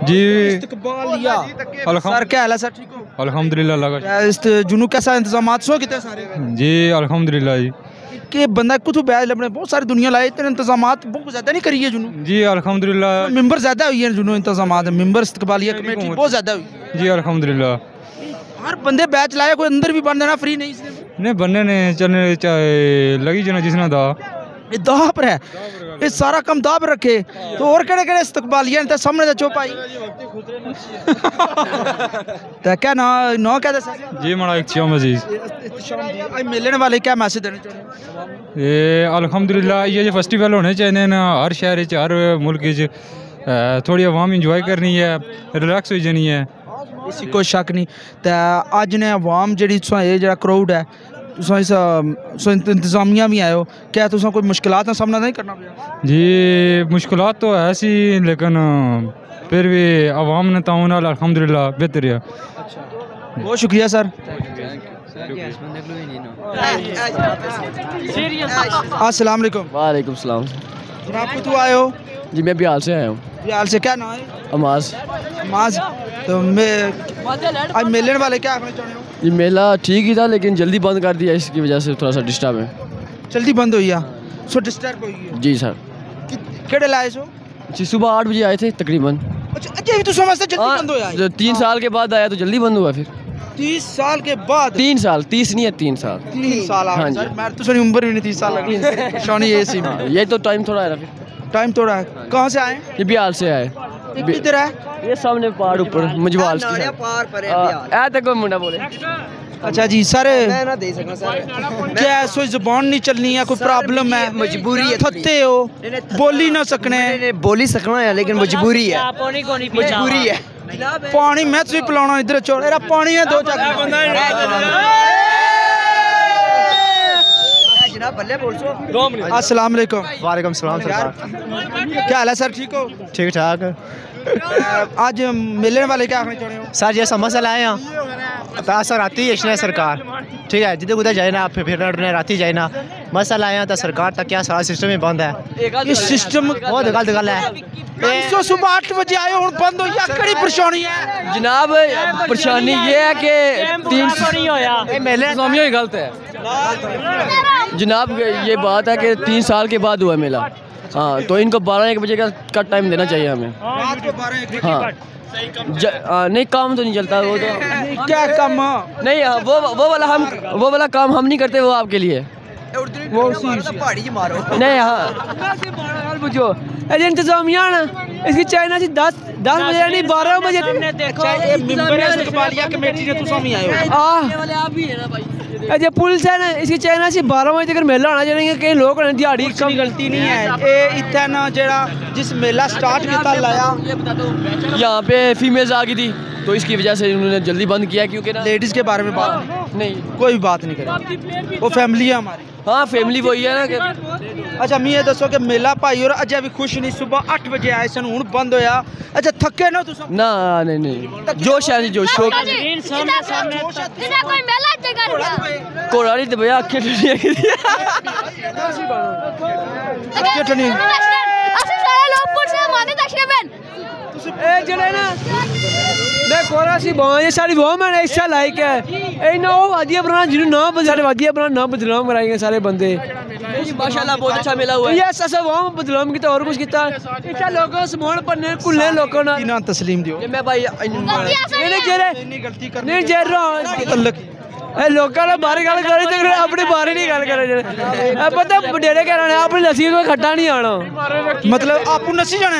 जी इस्तकबालिया sir, क्या हाल है sir? ठीक हो? अल्हम्दुलिल्लाह लगा जुनू कैसा इंतजाम सो कितने सारे जी अल्हम्दुलिल्लाह जी कि बंदा कुछ बैज लबने बहुत सारी दुनिया लाए इतने इंतजाम बहुत ज्यादा नहीं करिए जुनू जी अल्हम्दुलिल्लाह मेंबर ज्यादा हुई है जुनू इंतजाम मेंबर इस्तकबालिया कमेटी बहुत ज्यादा हुई जी अल्हम्दुलिल्लाह। हर बंदे बैच लाया कोई अंदर भी बन देना फ्री नहीं इसलिए नहीं बनने ने चलने चाहे लगी जाना जिसने दा ये दाह पर है ये सारा कम दाह पर रखे तो और केड़े केड़े इस्तकबालिया ने सामने तो चुप आई तो क्या ना ना क्या दस जी माड़ा इख्तियाम अजीज आज मिलने वाले क्या मैसेज देना चाहते ये अल्हम्दुलिल्लाह ये जो फेस्टिवल होने चाहिए ना हर शहर च हर मुल्क च थोड़ी आवाम इंजॉय करनी है रिलैक्स हो जानी है इसी कोई शक नहीं तो अज ने अवाम जी जो क्राउड है इंतजामिया भी आयो क्या तुसा कोई मुश्किलात का सामना नहीं करना पड़ा? जी मुश्किलात तो है सी लेकिन फिर भी आवाम ने ताउन नाल अल्हम्दुलिल्लाह बेहतर है। बहुत शुक्रिया सर। अस्सलाम वालेकुम। वालेकुम सलाम। जनाब को तू आए हो? जी मैं बिहार से आया हूँ। बिहार से क्या नाम है? अमाज। अमाज तो मैं आज मिलने वाले क्या आखना चाहते हो? ये मेला ठीक ही था लेकिन जल्दी बंद कर दिया इसकी वजह से थोड़ा सा डिस्टर्ब है। जल्दी बंद हुई है सो डिस्टर्ब हुई है? जी सर। केड़े लाए सो? जी सुबह 8 बजे आए थे तकरीबन। अच्छा अजय भी तो समझते जल्दी बंद हो जो 3 साल के बाद आया तो जल्दी बंद हुआ फिर। 30 साल के बाद? 3 साल 30 नहीं है 3 साल। 3 साल हाँ जी। मैं तो सुनी उम्र भी नहीं 30 साल लगी शानी ये सी ये तो टाइम थोड़ा है ना फिर। टाइम थोड़ा है। कहाँ से आए? ये बिहार से आए। किधर है? ये सामने पहाड़ ऊपर मजवाल की साइड। तक मुंडा बोले। अच्छा जी सर क्या सो जबान नहीं चलनी है कोई प्रॉब्लम है? मजबूरी है थत्ते हो बोली ना सकने? बोली सकना है लेकिन मजबूरी है। मजबूरी है। पानी मैं तुझे पिलाना इधर छोड़ मेरा पानी है 2 जग अस्सलाम वालेकुम। वालेकुम सलाम सरकार। क्या हाल है सर? ठीक हो? ठीक ठाक। आज मिलने वाले क्या आखना चाह रहे हो? सर जैसा मसला है यहाँ तो सर आती है सरकार ठीक है जिधर उधर जाए ना फिर राती जाए ना मसला आया तो सरकार तक क्या सारा सिस्टम ही बंद है। ये सिस्टम बहुत गलत गल है। सुबह 8 बजे आए और बंद हो गया कड़ी परेशानी है जनाब। परेशानी ये है कि 3 मेले ही गलत है जनाब। ये बात है कि 3 साल के बाद हुआ मेला। हाँ तो इनको 12-1 बजे का टाइम देना चाहिए हमें। रात को 12-1 हाँ नहीं काम तो नहीं चलता वो तो क्या काम नहीं। वो वाला काम हम नहीं करते वो आपके लिए वो पहाड़ी मारो नहीं। हाँ बुझो इंतजामिया ना इसकी चाइना से 10 बजे नहीं 12 बजे कमेटी ने तुम ही आए हो। अच्छा पुलिस है ना इसकी चाइना से 12 बजे तक मेला होना चाहिए। कई लोग दिहाड़ी कम गलती नहीं है ये इतना ना जेड़ा जिस मेला स्टार्ट किया लाया यहाँ पे फीमेल्स आ गई थी तो इसकी वजह से उन्होंने जल्दी बंद किया क्योंकि ना लेडीज के बारे में बात नहीं कोई बात नहीं करें वो फैमिली है हमारी। हाँ फैमिली वही है ना कि अच्छा मैं ये दसो कि मेला भाई और अजय भी खुश नहीं सुबह 8 बजे आए सन हूँ बंद होया। अच्छा थके ना तुम? ना नहीं जोश है जोश कोराड़ी तो भैया अक्खे सारी वो मैंने ऐसा लाइक है ना वो वादिया बनाना जिन्होंने ना बदलाव वादिया बनाना ना बदलाव कराएंगे सारे बंदे माशाल्लाह बहुत अच्छा मिला हुआ है। यस ऐसा वो बदलाव किया और कुछ किया इतना लोगों समान पन्ने कुल्ले लोगों ना ना तस्लीम दियो मैं भाई नहीं गलती कर नहीं जेर रहा लोगों ने बाहर गल करी तो अपने बारे नहीं गल करे पता डेरे कह रहे अपनी लस्सी को खट्टा नहीं आना मतलब आप नसी जाने।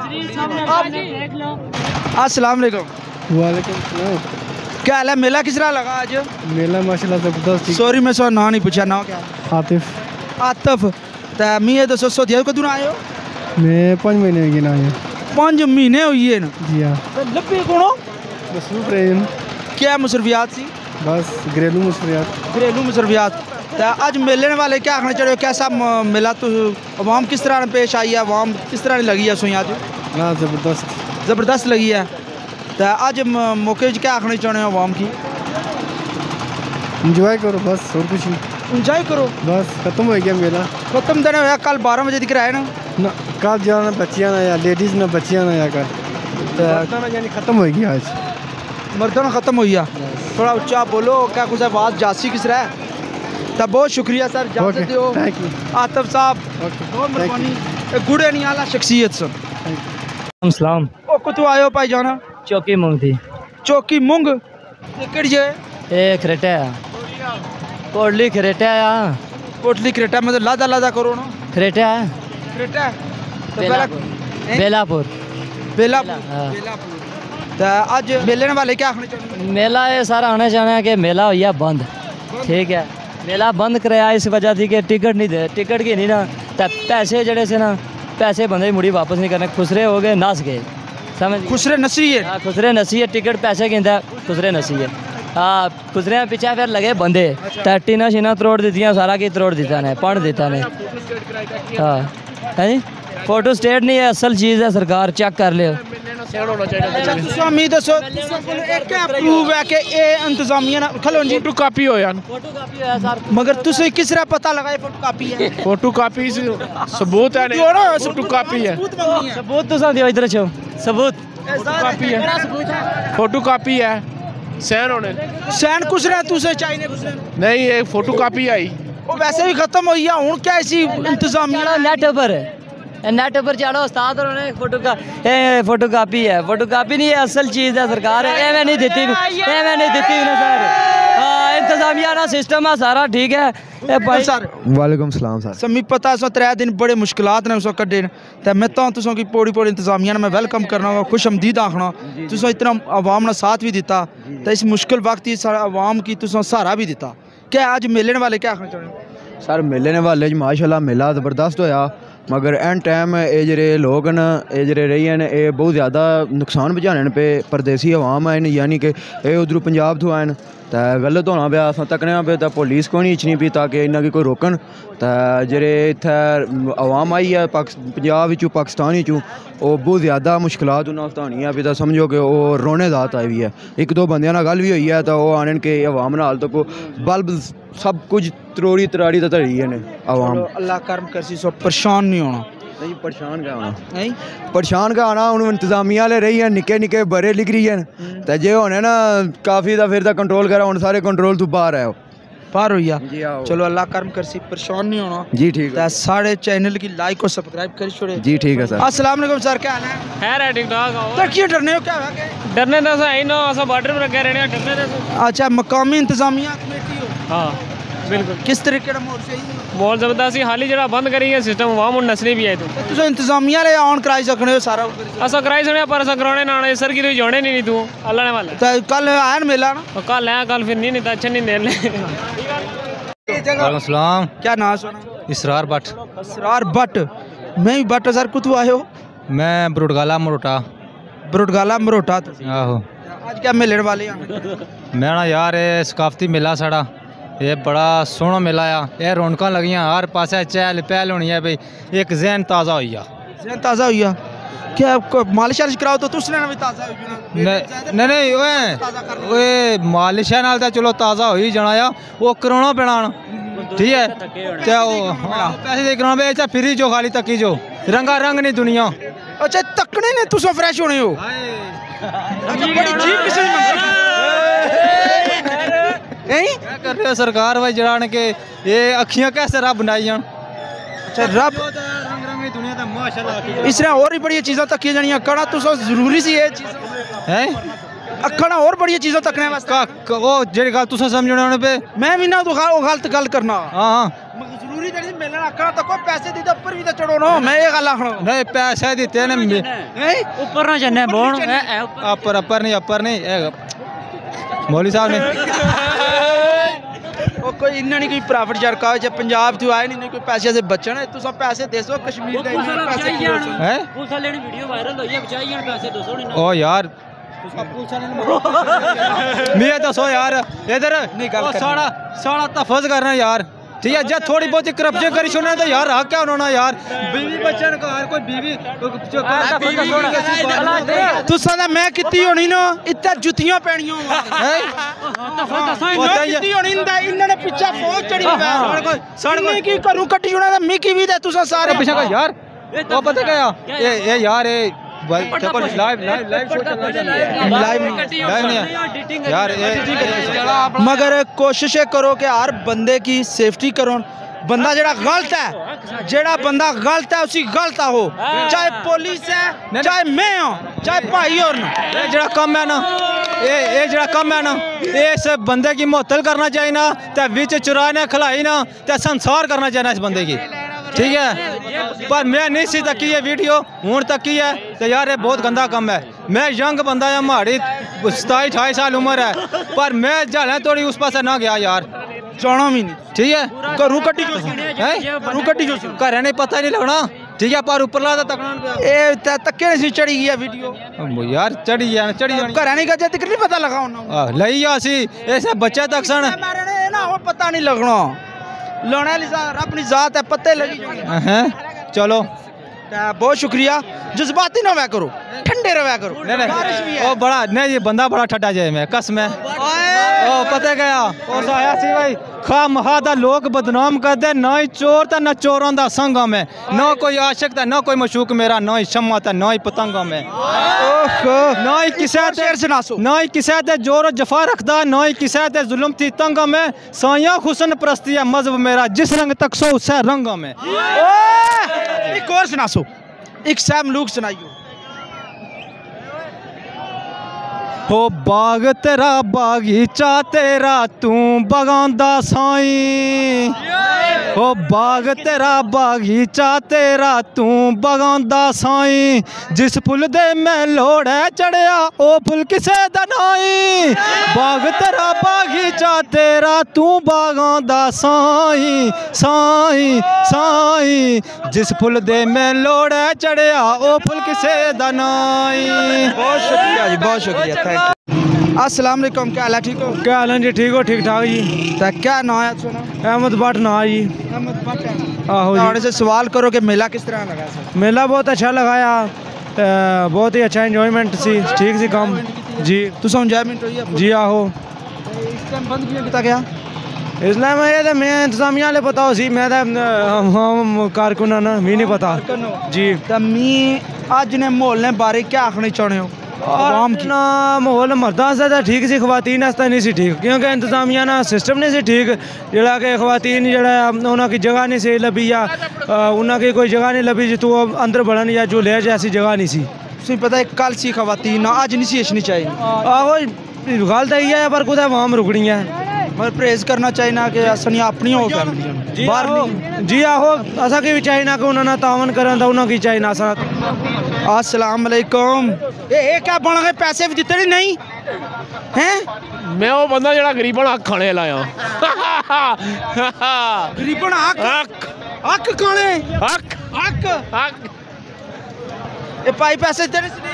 अस्सलाम वालेकुम। वालेकुम सलाम। क्या हाल है? मेला किस तरह लगा आज? मेला माशाल्लाह जबरदस्त। सॉरी मैं सो ना नहीं पूछा ना क्या? आतिफ। आतिफ तो मैं ये दसो सोधिया कदों आए हो? मैं 5 महीने की ना आया। 5 महीने हुई है ना? जी हाँ। लब्बे कौन? मसरूफ रहे क्या मुसरफियात सी? बस घरेलू मसरूफियात। घरेलू मुसरफियात। तो आज मिलने वाले क्या आखना चाहिए कैसा मिला तो अवाम किस तरह पेश आई है अवाम किस तरह लगी है सुई आज? ना ज़बरदस्त लगी है। तो आज मौके क्या आखना चाहते हो अवाम की? इंजॉय करो बस और कुछ नहीं। इंजॉय करो बस खत्म हो गया मेला। खत्म देने होया कल 12 बजे दिख रहा है ना कल जाना बच्चियाँ ना या लेडीज़ ना बच्चियाँ ना या कल यानी खत्म होगी आज मर्दाना ख़त्म हो गया। थोड़ा ऊंचा बोलो, क्या कुछ आवाज़ जासी किस रहा है। तो बहुत शुक्रिया सर, इजाज़त दो आतिफ साहब। बहुत मेहरबानी, गुड़े नहीं आला शख्सियत सर। सलाम ओ कुतु आयो भाई जाना चौकी मूंग थी चौकी मूंग केड़ी जे ए खरेटा कोटली खरेटा कोटली क्रेटा मतलब लादा लादा करो ना खरेटा क्रेटा तो बेलापुर बेलापुर बेलापुर हाँ। बेलापुर तो आज मेले वाले क्या आखने चाहते मेला ये सारा आना चाहना है कि मेला हो गया बंद ठीक है मेला बंद कराया इस वजह थी कि टिकट नहीं दे टिकट की नहीं ना तो पैसे जड़े से ना पैसे बंदे मुड़ी वापस नहीं करने खुसरे हो गए नस गए समझ खुसरे नसी है हाँ खुसरे नसी है टिकट पैसे गिनता खुसरे नसी है हाँ खुसरे पीछे फिर लगे बंदे तो टीना शीना तरोड़ दी सारा की तरोड़ देता ने पढ़ देता ने हाँ है जी फोटो स्टेट नहीं है असल चीज़ है सरकार चेक कर लियो अच्छा तुम मी दसो एक प्रूव है कि ये इंतजामिया ना खलो जी फोटो कापी हो यार फोटो कापी है सर मगर तुसे किस तरह पता लगा ये फोटो कापी है फोटो कापी सबूत है नहीं फोटो कापी है सबूत तो दियो इधर छो सबूत कापी है फोटो कापी है सैन होने सैन कुछ रहा तुसे चाहिए कुछ नहीं ये फोटो कापी आई वो वैसे भी खत्म हो गया हूं क्या ऐसी इंतजामिया नेट पर चढ़ो उस्ताद और फोटो का फोटो कापी है फोटो कापी नहीं है असल चीज़ है सरकार एवं नहीं देती ना सर हाँ इंतजामिया ना सिस्टम है सारा ठीक है सर वालेकुम सलाम सर समी पता है 3 दिन बड़े मुश्किलात ने उस कड्डे तो मैं तो तुसों की पौड़ी पौड़ी इंतजामिया ने मैं वेलकम करना खुश आमदीद आखना तुसों इतना आवाम ने साथ भी दिता तो इस मुश्किल वक्त आवाम की तुसों सहारा भी दिता क्या आज मेलने वाले क्या आखना चाहते सर मेले वाले माशाल्लाह मेला ज़बरदस्त होया मगर एंड टाइम ये जेह्ड़े लोग न ये जेह्ड़े रेही हैं ये बहुत ज़्यादा नुकसान पजाने पे परदेसी अवाम आए यानी कि ये उधरों पंजाब तो आए तो गलत होना पे अस तकने पे तो पुलिस को नहीं इच्छनी पी ताकि इन्ना की कोई रोकन तो जेह्ड़े इत्थै अवाम आई है पंजाब विचों पाकिस्तान विचों वो बहुत ज़्यादा मुश्किलात उन्हें हटानी है तो समझो कि वो रोने दात आई भी है एक दो बंदियां नाल गल भी हुई है तो वो आने के अवाम नाल तो बल्ब सब कुछ त्रोड़ी तराड़ी तो धड़ी है अवाम अल्लाह कर्म करसी सो परेशान नहीं होना नहीं परेशान क्या होना नहीं परेशान का आना हूँ इंतजामिया वाले रही हैं निक्के निक्के बड़े लिख रही हैं तो जे होने ना काफ़ी दा फिर कंट्रोल करा हूँ सारे कंट्रोल तो बाहर है पार हो गया चलो अल्लाह कर्म करसी परेशान नहीं होना जी ठीक है साढ़े चैनल की लाइक और सब्सक्राइब कर छोड़े जी ठीक है सर अस्सलाम वालेकुम सर क्या हाल है ठीक ठाक तो क्यों डरने हो क्या डरने तो सही ना बॉर्डर पर रखे रहने डरने अच्छा मकामी इंतजामिया कमेटी हो हाँ बिल्कुल किस तरीके का मोड़ से बहुत जबरदस्त हाल ही जरा बंद करी है सिस्टम वाम और नसली भी है तुम इंतजामिया ले ऑन कराई सकने हो सारा असा कराई सकने पर असा कराने ना सर की तू जोड़े नहीं तू अल्लाह ने वाला तो कल आया मेला ना कल है कल फिर नहीं तो अच्छा नहीं दे वालेकुम सलाम क्या नाम सुना इसरार भट्ट इसरार भट्ट मैं भी भट्ट सर कुतु आए हो मैं बरुडगाला मरोटा बरुडगाला मरोटा आहो आज क्या मेले वाले हैं मैं ना यार ये सकाफती मेला साड़ा ये बड़ा सोहना मेला आ ये रौनकां लगियां हर पासे चहल पहल होनी है भाई एक जहन ताज़ा हो गया जहन ताज़ा हो गया क्या मालिश वालिश कराओ तो तुसने भी ताज़ा हो नहीं नहीं ओए मालिश नाल तो चलो ताज़ा हो ही जाना आ वो कराना पैना ठीक है क्या पैसे दे कराना पे फिरी जो खाली तकी जो रंगा रंग नहीं दुनिया अच्छा तकने ने तुस फ्रेश होने हो बड़ी अजीब किस्म क्या कर रहे हो सरकार भाई जरान के ये अखियां कैसे रब बनाई जान अच्छा रब रंग रंगी दुनिया दा माशाल्लाह इसने और भी बड़ी चीज़ां तकियां जानियां कड़ा तुस जरूरी सी ये चीज़ हैं अखना और बड़ी चीज़ां तकने वास्ते वो जेड़ी गल तुसा समझने होने पे मैं भी ना तो गलत गल करना हां जरूरी जड़ी मिलना अखना तक पैसे दी ऊपर भी तो चढ़ो ना मैं ये गल आखना नहीं पैसे दिते ने ऊपर ना जन्ने बोन अपर नहीं मौलवी साहब ने वो कोई इन्ना नहीं कोई प्रॉफिट जरका जब पंजाब तो आए नहीं कोई पैसे से बचना तुस पैसे देसो कश्मीर दे पैसे हैं पुलिस वाले ने वीडियो वायरल होई है बचाई जान पैसे दसो नहीं ओ यार मैं दसो यार इधर साड़ा तफज करना यार ठीक है जब थोड़ी बहुत करप्शन करी छोड़ना तो यार हक क्या होना यार बीवी बच्चन का हर कोई बीवी तुसा दा मैं कितनी होनी ना इतना जुतियां पैणियां कितनी होनी इन्होंने पीछे फौज चढ़ी साढ़े की करूं कट्टी होना मिकी भी दे तुसा सारे पीछे का यार वो पता क्या ये यार यार मगर कोशिश करो कि हर बंदे की सेफ्टी करो। बंदा जेड़ा गलत है, जेड़ा बंदा गलत है उसी गलत हो, चाहे पुलिस है, चाहे मैं हूं, चाहे भाई और ना। ये जड़ा कम है ना, ये जड़ा कम है ना, इस बंदे की मुअत्तल करना चाहिए ना, ते विच चुराने खिलाई ना, ते संसार करना चाहिए इस बंदे की, ठीक है। पर मैं नहीं सी तकी ये वीडियो हूँ तकी है, तो यार ये बहुत गंदा कम है। मैं यंग बंदा है, माड़ी 27-28 साल उम्र है, पर मैं जल थोड़ी उस पास ना गया यार, जाना भी नहीं, ठीक है। घरों कट्टी जो घरों कट्टी जो घर नहीं पता नहीं लगना, ठीक है। पर ऊपर लादा तकना तक्के नहीं चढ़ी गई वीडियो यार, चढ़ी जाना चढ़ी घर नहीं गया तक नहीं पता लगा उन्होंने लई आसी ऐसे बच्चे तक सन ना हो पता नहीं लगना लोने अपनी जात है पत्ते लगी चलो। बहुत शुक्रिया। जज्बाती ना हुआ करो, ठंडे रहा करो। ओ बड़ा नहीं, ये बंदा बड़ा ठट्टा जाए मैं कस में ओ पता गया उस आया सी भाई खा महा दा लोग बदनाम करदे, ना ही चोर ता ना चोरों दा संग में, ना कोई आशिक ता ना कोई मशूक मेरा, ना ही शम्मा ता ना ही पतंगा में, ना ही किसे ना ही किसे ते जोर जफा रखदा, ना ही किसे ते जुल्म थी तंगा में, साया हुस्न परस्ती है मजहब मेरा, जिस रंग तक सो उसे रंगा में। एक और सुना सो, एक सैम लूक सुनाइयो। हो बाग तेरा बागीचा तेरा तू बगांदा साईं, हो बाग तेरा बागीचा तेरा तू बगांदा साईं, जिस फुल दे मैं लोड़े चढ़िया ओ फुल किसे दा नाई, बाग तेरा बागीचा तेरा तू बगांदा साईं साईं साईं, जिस फुल दे मैं लोड़े चढ़िया ओ फुल किसे दा नाई। बहुत शुक्रिया जी, बहुत शुक्रिया। अस्सलाम वालेकुम, क्या हाल है? ठीक हो? क्या हाल है जी? ठीक हो? ठीक ठाक जी। तो क्या नाम है सुना? अहमद भट्ट ना जी। अहमद भट्ट। आहो जी। थोड़े से सवाल करो कि मेला किस तरह लगा सर? मेला बहुत अच्छा लगाया, बहुत ही अच्छा इंजॉयमेंट सी, ठीक सी काम जी। तुम इंजॉयमेंट हुई है? जी आहो। इस टाइम बंद क्यों किया गया? इसलिए मैं ये मैं इंतजामिया वाले पता हो सी, मैं हम कारकुन ना मी नहीं पता जी। तो मी अज ने माहौल ने बारे क्या आखना चाहते हो? आवाम की ना माहौल मर्दा से ठीक सी, खवातीन आस्ते नहीं सी ठीक, क्योंकि इंतजामिया ना सिस्टम नहीं सी ठीक, जड़ा कि खवातीन जड़ा उन्होंने की जगह नहीं सी लभी, या उन्होंने कोई जगह नहीं लभी जितू अंदर बढ़न या जो ले ऐसी जगह नहीं सी। तुम्हें पता है कल सी खवातीन अज नहीं सी अच्छनी चाहिए। आहो गल तो यही है, पर कुछ वहां रुकनी है, मगर परहेज करना चाहिए ना कि असनी अपनी हो फैमिली बाहर नहीं। जी आहो, असा की भी चाहिए ना कि उन्होंने तावन करन दा, उन्होंने की चाहिए ना असा। अस्सलाम वालेकुम। ये क्या बन गए? पैसे भी दिते नहीं हैं? मैं वो बंदा जड़ा गरीबन अख खाने लाया गरीबन अख अख खाने अख अख अख ये भाई पैसे देने से नहीं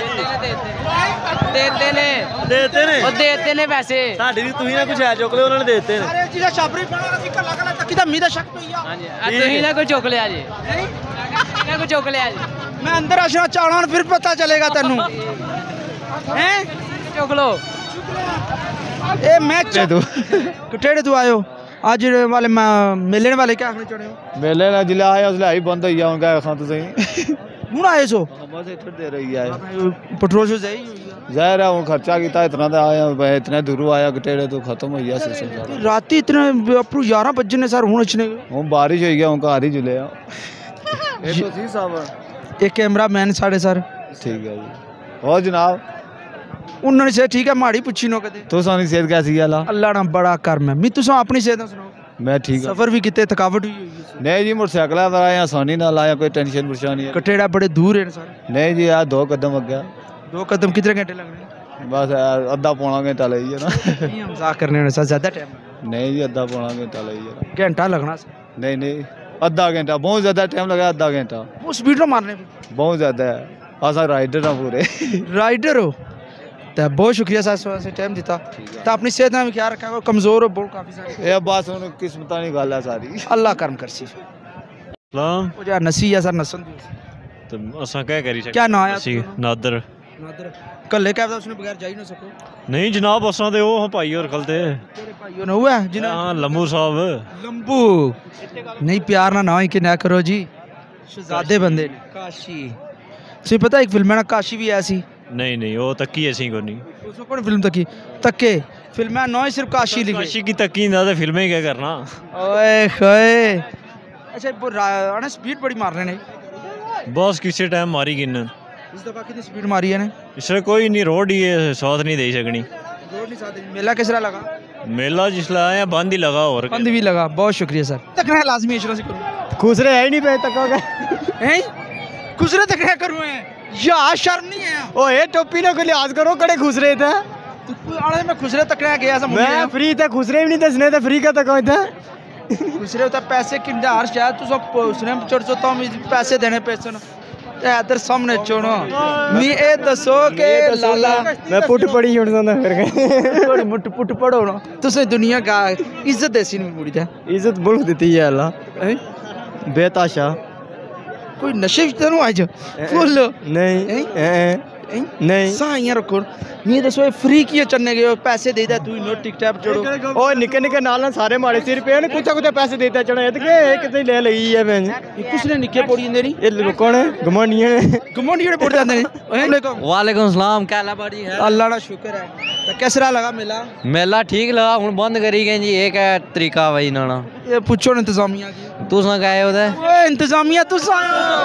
देते ने पैसे साडी भी तुही ना कुछ है चुक ले, उन्होंने दे देते अरे जी छापरी बना सी कल्ला कल्ला तक दा मी दा शक पई आ। तुही ना कोई चुक लिया जी, ना कोई चुक लिया जी। मैं अंदर आशना चाहना फिर पता चलेगा तेनू हैं। चुक लो। ए मैं कटेड़े तू आयो आज वाले मेले वाले क्या आखने चाहते हो? मेले ना जिला आया उसले आई बंद होई उनका खां तो सही हूं आए सो बस इधर दे रही है पेट्रोल से जाई जाहिर है वो खर्चा किया इतना तो आया, इतने दूरों आया कटेड़े तो खत्म हो गया सिस्टम सारा। राती इतने अपरू 11 बजे ने सर हूं अच्छने हूं बारिश हो गया हूं घर ही जुले ये तो सी साहब एक कैमरा मैन साढ़े सर ठीक है जी। और जनाब उन्होंने से ठीक है माड़ी पुछी नो कदे तो सानी सेहत कैसी है? अल्लाह ना बड़ा कर्म है। मैं तुसा अपनी सेहत सुनाओ। मैं ठीक हूं। सफर भी किते थकावट हुई है? नहीं जी मोटरसाइकिल पर आया आसानी ना लाया, कोई टेंशन परेशानी है। कटेड़ा बड़े दूर है सर? नहीं जी यार 2 कदम अगे। 2 कदम कितने घंटे लगने? बस अद्धा पौना घंटा लगी है ना। नहीं मजाक करने वाले सर ज्यादा टाइम? नहीं जी अद्धा पौना घंटा लगी है। घंटा लगना सर? नहीं नहीं आधा घंटा, बहुत ज्यादा टाइम लगा। आधा घंटा वो स्पीड में मारने बहुत ज्यादा है। असा राइडर ना पूरे राइडर हो तो बहुत शुक्रिया सर से टाइम दिता। तो अपनी सेहत में ख्याल रखा, कमजोर हो बहुत काफी सारे। ये बस उन किस्मत की गल है सारी, अल्लाह करम करसी। सलाम वो जा नसी है सर नसन तो असा क्या करी सकते? क्या नाम है ਅਸੀਂ नादर नादर कल्ले क्या उसने बगैर जा ही ना सको? नहीं जनाब असा ते ओ भाई और कल ते तेरे भाइयों ने हुआ जिन्हें हां लम्बू साहब लंबू नहीं प्यार ना ही कि ना करो जी शहजादे बंदे ने काशी सी पता एक फिल्म है ना काशी भी ऐसी नहीं नहीं वो तक्की ऐसी को नहीं उसमें कौन फिल्म तकी तक्के फिल्म है नौ ही सिर्फ काशी लिखी काशी की तक्की ना तो फिल्में क्या करना ओए होए अच्छा वो अने स्पीड बड़ी मार रहे ने बॉस किसी टाइम मारी गिन इस दफा कितनी स्पीड मारी है ने इससे कोई नहीं रोड ही है साथ नहीं दे सकनी रोड नहीं साथ मेला किस तरह लगा मेला जिसला आया बंद ही लगा और बंद भी लगा बहुत शुक्रिया सर तकना है लाजमी इशरा से करूं खुसरे है ही नहीं पे तक हैं खुसरे तकना करूं है यार शर्म नहीं है ओए टोपी ना को लिहाज करो कड़े खुसरे थे आने में खुसरे तकना गया सब मैं फ्री थे खुसरे भी नहीं दसने थे फ्री का तक थे खुसरे होता पैसे किंदा हर शायद तू सब उसने चढ़ चोता पैसे देने पैसे ना इधर सामने छोड़ो मी ए दसो के लाला मैं पुट पड़ी उड़ जाना फिर थोड़ी मुट पुट पढ़ो ना तुसे दुनिया का इज्जत देसी नहीं पूरी था इज्जत मुल्क देती है अल्लाह बेताशा कोई नशे तेन आज फुल नहीं नहीं साइयां रखो मी दसो फ्री की चन्ने गए पैसे देदा तू नो टिकटॉक चढ़ो ओ निके निके नाल सारे माड़े सिर पे ने कुछ कुछ पैसे देता चढ़े के कितने ले लई है मैं किसने निके पड़ी देनी ये कौन है गमंडिये ने पड़ जाते हैं वालेकुम सलाम कैला बड़ी है अल्लाह का शुक्र है तो कैसा लगा मेला मेला ठीक लगा हुन बंद करी गए जी एक है तरीका वही नाना ये पूछो इंतजामिया की तुसा गए उधर ओए इंतजामिया तुसा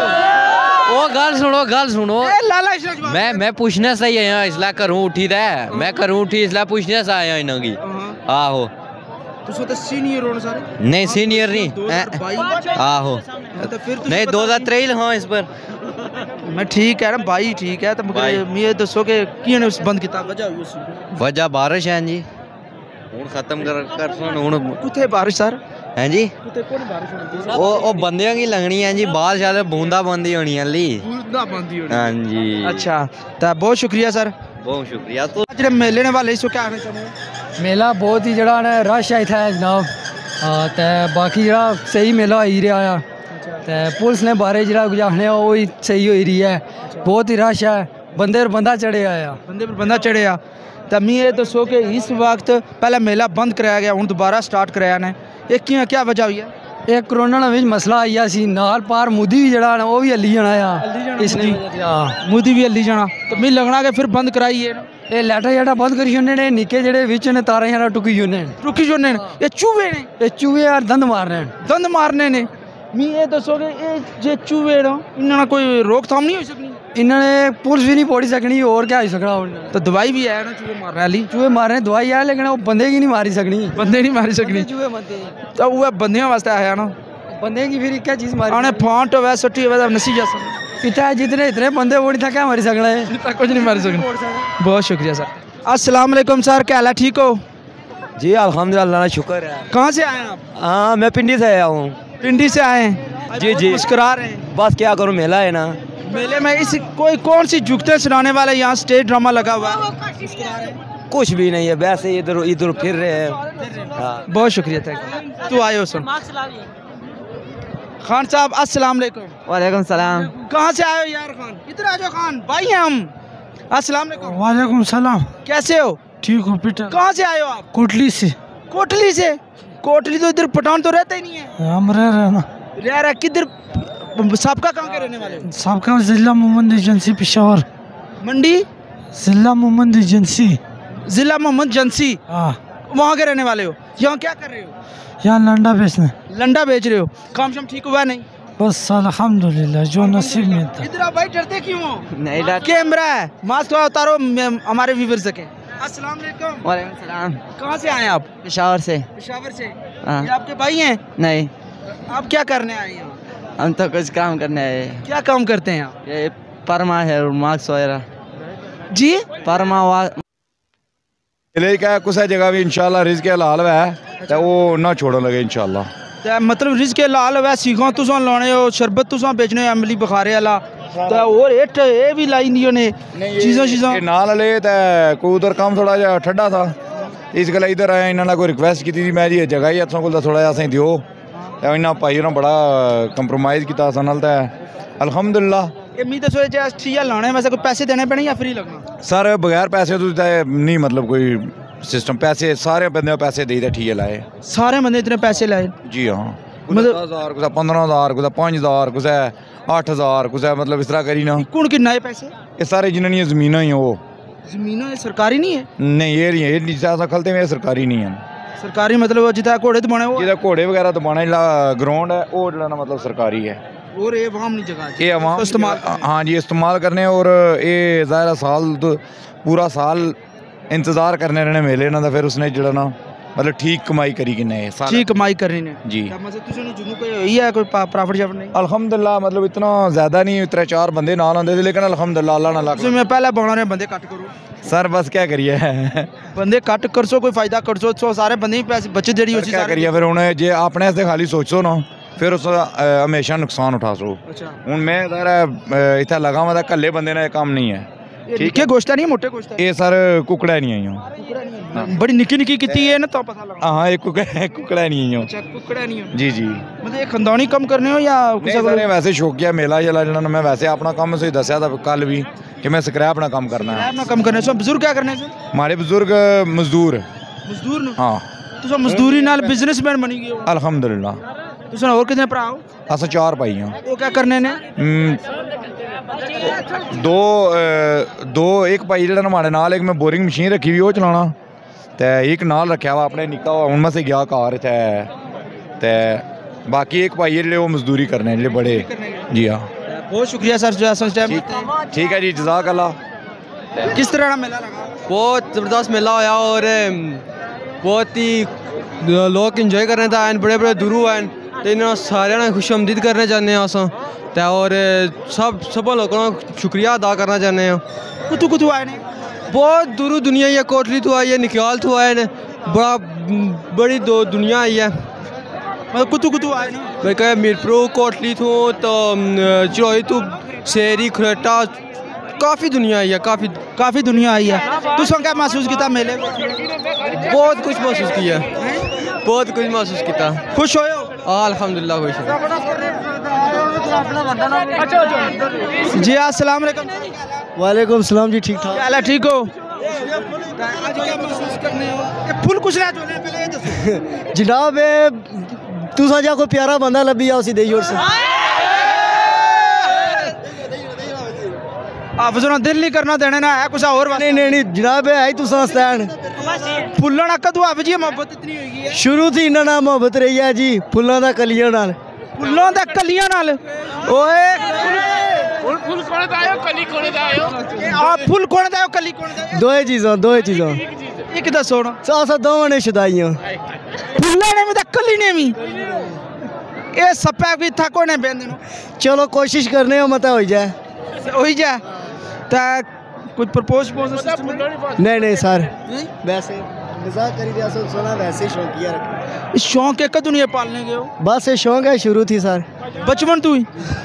ओ गल सुनो लाला मैं पूछने से ही आया इसलिए करूं उठी दे मैं करूं उठी इसलिए पूछने से आया इना की आहो तुसो तो सीनियर हो सारे नहीं सीनियर नहीं आहो तो फिर नहीं 2023 हाँ इस पर मैं ठीक है ना भाई ठीक है तो मगर मैं दसो के किए ने बंद किया वजह हुई उस वजह बारिश है जी हुन खत्म कर हुन कुथे बारिश सर हैं जी कुथे कोन बारिश होनी ओ बंदियां की लगनी है जी बाल शायद बूंदा बंदी होनी है ली बूंदा बंदी होनी हां जी अच्छा तो बहुत शुक्रिया सर बहुत शुक्रिया तो जेडे मेले ने वाले इसो क्या कहना चाहते मेला बहुत ही जड़ा ने रश आई था जनाब ते बाकी जड़ा सही मेला हो रहा है ते पुलिस ने बारे जड़ा गुजारने वो ही सही हो रही है बहुत ही रश है बंदे पर बंदा चढ़े आया बंदे पर बंदा चढ़े आ तो मैं ये दसो कि इस वक्त पहले मेला बंद कराया गया हूँ दोबारा स्टार्ट कराया ने ये क्या वजह हुई है एक कोरोना विच मसला आया सी नाल पार मोदी भी जड़ा वो भी हल्ली जाना आ इसने मोदी भी हल्ली जाना तो मैं लगना कि फिर बंद कराइए ये लैटर जड़ा बंद करी छोड़ने ने निके जड़े विच ने तारे जड़ा टुकी छोड़ने ये चूहे ने ये चूहे यार दंद मारने ने मैं ये दसो कि ये जे चूहे ना इन्होंने कोई रोकथाम नहीं हो सकनी इन्होंने पुलिस भी नहीं पड़ी सकनी और क्या हो सकना तो दवाई भी है ना चूहे मारने वाली चूहे मारने दवाई है लेकिन वो बंदे की नहीं मारी सकनी बंदे नहीं मारी सकनी चूहे बनते तो वो बंदियों वास्ते आया ना बंदे की फिर क्या चीज मारी आने फांट हो सट्टी हो नसी जा सकता इतना जितने इतने बंदे वो नहीं था क्या मारी सकना है कुछ नहीं मारी सकना बहुत शुक्रिया सर अस्सलाम वालेकुम सर क्या हाल है ठीक हो जी अल्हम्दुलिल्लाह शुक्र है कहाँ से आए आप हाँ मैं पिंडी से आया हूँ पिंडी से आए हैं जी जी मुस्कुरा रहे हैं बस क्या करूँ मेला है ना मेले में इस कौन सी जुगते सुनाने वाला यहाँ स्टेज ड्रामा लगा हुआ है कुछ भी नहीं है वैसे इधर इधर फिर रहे हैं हाँ बहुत शुक्रिया थैंक तू आए हो सुन खान साहब अस्सलाम वालेकुम वालेकुम सलाम कहाँ से आए हो यार खान इधर आ जाओ खान भाई हैं हम अस्सलाम वालेकुम वालेकुम सलाम कैसे हो ठीक हो बेटा कहाँ से आए हो आप कोटली से कोटली तो इधर पठान तो रहता ही नहीं है हम रह ना रह रहा किधर सबका कहाँ के रहने वाले हो सबका जिला मोहम्मद एजेंसी पेशावर मंडी जिला मोहम्मद एजेंसी जिला मोहम्मद जंसी हाँ वहाँ के रहने वाले हो यहाँ क्या कर रहे हो यहाँ लंडा बेचने लंडा बेच रहे हो काम शाम ठीक हुआ नहीं बस अल्हम्दुलिल्लाह जो नसीब में था इधर आप भाई डरते क्यों हो नहीं डर कैमरा है मास्क थोड़ा उतारो हमारे व्यूवर सके अस्सलाम वालेकुम वालेकुम सलाम कहाँ से आए आप पेशावर से पेशावर से हाँ। ये आपके भाई हैं नहीं आप क्या करने आए यहाँ हम तो कुछ काम करने आए क्या काम करते हैं आप ये परमा है और मार्क्स वगैरह जी परमा क्या कुछ जगह भी इंशाल्लाह रिज़्क़ के हलाल है तो वो ना छोड़ो लगे इंशाल्लाह ते मतलब रिज़्क़ के हलाल वै सीखो तुसां लाने हो शरबत तुसां बेचने हो अमली बुखारे वाला ते और एट ए भी लाई दी ने चीज़ां नाल ले ते कोई उधर काम थोड़ा जा ठंडा था इस गल्ला इधर आया इन्होंने कोई रिक्वेस्ट की थी मैं जी जगह ही असां कोल थोड़ा असें दियो ते इन्हां भाई ने बड़ा कंप्रोमाइज़ किया असां नाल ते अल्हम्दुलिल्लाह ये मी दसो जे ठीक लाने वैसे कोई पैसे देने पैने या फ्री लगना सर बगैर पैसे तो नहीं मतलब कोई सिस्टम पैसे सारे बंदे पैसे दे ठीक है लाए सारे बंदे इतने पैसे लाए जी हाँ मतलब 10,000 कुछ 15,000 कुछ 5,000 कुछ 8,000 कुछ मतलब इस तरह करी ना कौन कितना है पैसे ये सारे जिन्होंने ज़मीन ही वो जमीन सरकारी नहीं है नहीं ये नहीं है जितना खलते में सरकारी नहीं है सरकारी मतलब जितना घोड़े तो बने वो जिहदा घोड़े वगैरह तो बना जिहड़ा ग्राउंड है वो जिहड़ा ना मतलब सरकारी है और ये आवाम नहीं जगह ये अवाम इस्तेमाल हाँ जी इस्तेमाल करने और ये ज़ाहिर साल तो पूरा साल इंतज़ार करने रहने मेले ना फिर उसने जिहड़ा ना मतलब ठीक कमाई करी कि नहीं साल ठीक कमाई करनी ने जी मतलब तुझे जुनू कोई होई है कोई प्रॉफिट जब नहीं अल्हम्दुलिल्लाह मतलब इतना ज़्यादा नहीं 3-4 बंदे नाल आंदे थे लेकिन अल्हम्दुलिल्लाह अल्लाह ना लग मैं पहले बना रहे बंदे कट करो सर बस क्या करिए बंदे कट कर सो कोई फायदा कर सो सारे बंदे ही पैसे बचे जेडी उसी क्या करिए फिर उन्हें जे अपने से खाली सोचो ना फिर उस हमेशा नुकसान उठा सो हूँ मैं इतना लगा हुआ था कल्ले बंदे ने काम नहीं है ठीक है गोश्त नहीं मोटे गोश्त ये सर कुकड़ा नहीं आई हूँ बड़ी निकी निकी कितनी है ना तो पता लगा हाँ एक कुकड़ा नहीं आई हूँ अच्छा कुकड़ा नहीं हो जी जी मतलब ये खंदौनी कम करने हो या नहीं सर वैसे शौकिया मेला जला जिन्होंने मैं वैसे अपना काम से दसिया था कल भी कि मैं स्क्रैप ना कम करना है अपना कम करने से बुजुर्ग क्या करने से हमारे बुजुर्ग मजदूर मजदूर हाँ तुम मजदूरी नाल बिजनेसमैन बनी गए हो अल्हम्दुलिल्लाह तुम और कितने भरा हो अस 4 भाई हैं वो क्या करने ने दो एक भाई जेह्ड़ा हमारे नाल एक मैं बोरिंग मशीन रखी हुई वो चलाना ते एक नाल रखा हुआ अपने निक्का हुआ हूँ मैं से गया घर ते बाकी एक भाई जेह्ड़े वो मजदूरी करने जेह्ड़े बड़े जी हाँ बहुत शुक्रिया सर जो ऐसा टाइम ठीक है जी जज़ाक अल्लाह किस तरह का मेला लगा बहुत ज़बरदस्त मेला होया और बहुत ही लोग इंजॉय करने दा बड़े बड़े दूरों आए ते इन्होंने सारे खुशआमदीद करने चाहते हैं अस ते और सब लोगों का शुक्रिया अदा करना चाहते हैं कुतु कुतु आए ने बहुत दूरों दुनिया आई है कोटली तो आई है निकाल तो आए ने बड़ी दो दुनिया आई है मतलब कुतु कुतु आए ने मैं कह मीरपुर कोटली तो चिड़ोई तो शेरी खरेटा काफ़ी दुनिया आई है काफ़ी दुनिया आई है तुम क्या महसूस किया मेले बहुत कुछ महसूस किया बहुत कुछ महसूस किया खुश हो अल्हम्दुलिल्लाह खुश जी अस्सलाम वालेकुम वालेकुम सलाम जी ठीक ठाक क्या हाल है ठीक हो आज क्या महसूस करने हो ये फुल कुछ ना जोने पहले ये दसो जनाब तुसा जा कोई प्यारा बंदा लभी आ उसी देई ओर से आप जो दिल नहीं करना देने ना है कुछ और नहीं नहीं नहीं जनाब है तुसा स्टैंड फुल्लण कदू आप जी मोहब्बत इतनी होगी है शुरू थी इन्ना नाल मोहब्बत रही है जी फुल्लां दा कलियां नाल फुल्लों दा कलियां नाल ओए फुल कोने दा आयो कली कोने दा आयो आप फुल कोने दा कली कोने दा दोए चीज़ां एक दसो ना अस दोवां ने शदाइयां फुल्लां ने भी ते कली ने भी ये सप्पा भी था कोने बेंदे चलो कोशिश करने हो मता हो जाए होई जा ता कुछ प्रपोज सिस्टम नहीं नहीं सर वैसे मजाक करी दिया सुना वैसे ही शौकिया रखे शौक एक दुनिया पालने गए हो बस ये शौक है शुरू थी सर बचपन तू ही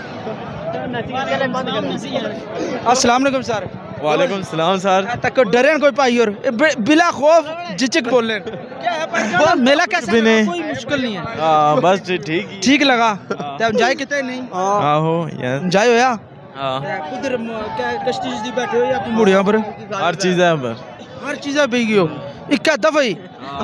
अस्सलाम वालेकुम सर वालेकुम सलाम सर तक डरे कोई भाई और बिला खौफ झिझक बोले क्या है मेला कैसा लगा? कोई मुश्किल नहीं है बस ठीक ठीक लगा तब जाए कितने नहीं आहो यार जाए होया हाँ उधर क्या कश्ती जी बैठे हो या अपनी मुड़िया पर हर चीज़ है पर हर चीज़ पे गई हो इक्का दफा ही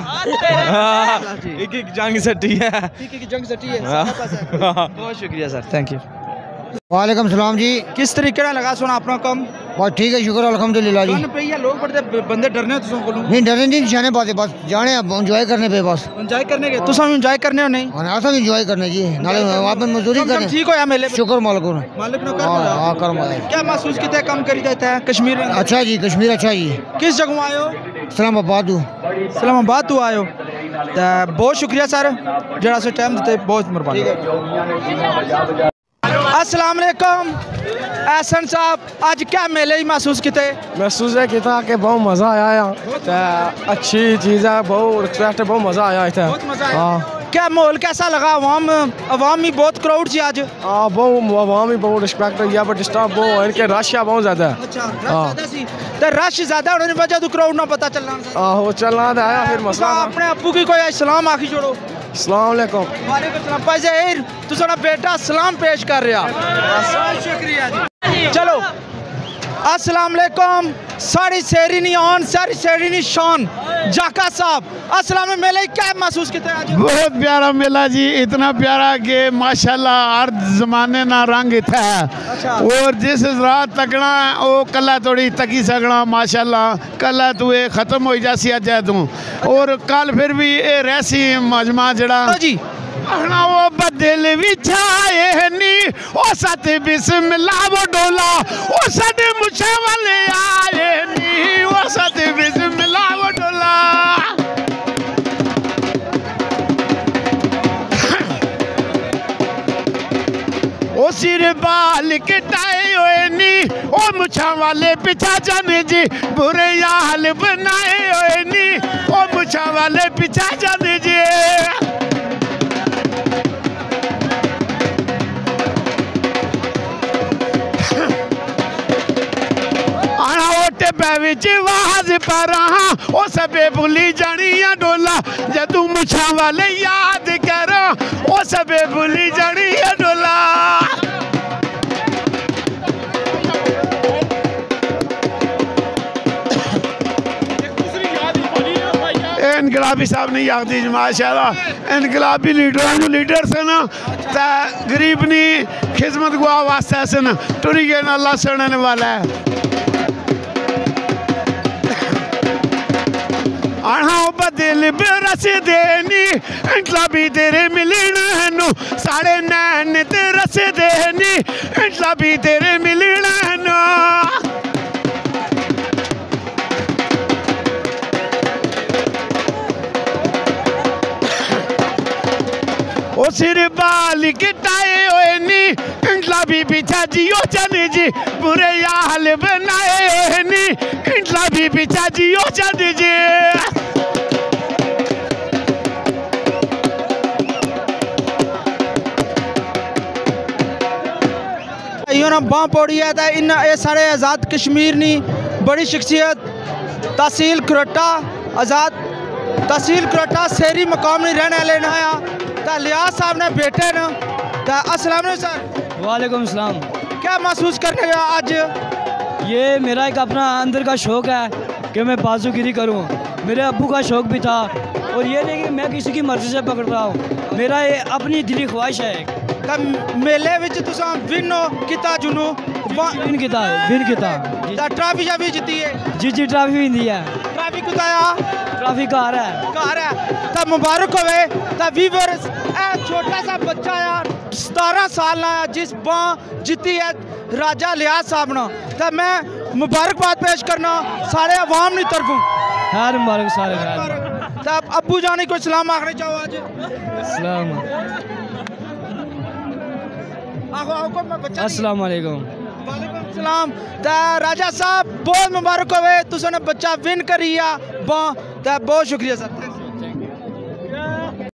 एक जंग सटी है एक जंग सटी है बहुत शुक्रिया सर थैंक यू वालेकुम सलाम जी किस तरीके का लगा सुना अपना कम बस ठीक है शुक्र अल्हम्दुलिल्लाह जी पे ये लोग बड़े बंदे डरने तुम को नहीं डरने नहीं निशाने बातें बस जाने एंजॉय करने पे बस एंजॉय करने के तुम एंजॉय करने हो नहीं हां सब एंजॉय करने जी नाले वहां पे मजदूरी करने ठीक हो या मेले शुक्र मालिक को मालिक ने हां कर मालिक क्या महसूस किया कम करी जाता है कश्मीर अच्छा जी कश्मीर अच्छा जी किस जगह आए हो इस्लामाबाद आए हो बहुत शुक्रिया सर जरा से टाइम देते बहुत मेहरबानी अस्सलाम वालेकुम एहसन साहब आज क्या मेले ही महसूस किते महसूस है किया कि बहुत मज़ा आया अच्छी चीज़ है बहुत रिस्पेक्ट है बहुत मज़ा आया इतना बहुत मजा आया क्या माहौल कैसा लगा अवाम में बहुत क्राउड सी आज हाँ बहुत अवाम ही बहुत रिस्पेक्ट है बट स्टाफ बहुत इनके रश है बहुत ज़्यादा अच्छा रश ज़्यादा होने की वजह तो क्राउड ना पता चलना आहो चलना तो आया फिर मसला अपने अबू की कोई सलाम आखी जोड़ो अस्सलाम वालेकुम वालेकुम सलाम भाई ज़हीर तू साडा बेटा सलाम पेश कर रहा शुक्रिया जी चलो अस्सलाम वालेकुम। सारी शेरी ऑन, सारी शेरी शान जाका साहब, अस्सलाम मेले क्या महसूस किया आज? बहुत प्यारा मेला जी, इतना प्यारा कि माशाल्लाह हर जमाने ना रंग इतना है। और जिस रात तकना वो कला थोड़ी तकी सकना माशाल्लाह, कला तू ये खत्म हो जासी अज तू, और कल फिर भी ये रहसी मजमा जड़ा जी आना वो बदल विछाए नी ओ सत बिस्मिल्लाह वो डोला ओ सत मुछे वाले आए नी ओ सत बिस्मिल्लाह वो डोला। ओ सिर बाल कटाए हुए नी ओ मुछा वाले पिछा जाने जी, बुरे हाल बनाए हुए नी ओ मुछा वाले पिछा जाने जी। विच वाज पर ओ सबे भुली जानिया डोला, जदू मुछा वाले याद करो ओ सबे भुली जानिया डोला। इनकलाबी साहब ने याद दी माशाल्लाह, इनकलाबी लीडर लीडर सन गरीब नी खिदमत गुआ वास्ते सन, टुरी गए ना अल्लाह सुनने वाला है। आना बदल बरस देनी इंटला भी तेरे मिलना नु, साढ़े नैन ते रस देनी इंटला भी तेरे मिलना नु। ओ सिर बाल कटाए हुए नी इंटला भी पीछा जियो चने जी, बुरे हाल बनाए हुए नी इंटला भी पीछा जियो चने जी। ना बाँ पौड़ी है तो इन ये सारे आज़ाद कश्मीर नी बड़ी शख्सियत तहसील खरोटा आज़ाद तहसील खरोटा शेरी मकाम नहीं रहने वाले ना तो लियाज साहब ने बेटे न तो अस्सलाम वालेकुम सर। वालेकुम सलाम। क्या महसूस करने का आज? ये मेरा एक अपना अंदर का शौक़ है कि मैं बाजूगिरी करूं, मेरे अब्बू का शौक़ भी था, और ये नहीं कि मैं किसी की मर्ज़ी से पकड़ रहा हूँ, मेरा ये अपनी दिली ख्वाहिश है। मेले विच तुसा विन किता जुनू विन किता ट्रॉफी शाफी जीती है? जी ट्रॉफी भी दी है। ट्रॉफी कुताया? ट्रॉफी घर है तो मुबारक होवे। तो व्यूअर्स ए छोटा सा बच्चा यार 17 साल ना जिस बां जीती है राजा लियाज साहब ना, तो मैं मुबारकबाद पेश करना सारे अवाम की तरफों। खैर मुबारक सारे। तो अब्बू जानी को सलाम आखने चाहो आज? सलाम। अस्सलाम वालेकुम। वालेकुम सलाम। तो राजा साहब बहुत मुबारक होवे, तुसने बच्चा विन करी आ, बहुत शुक्रिया सर।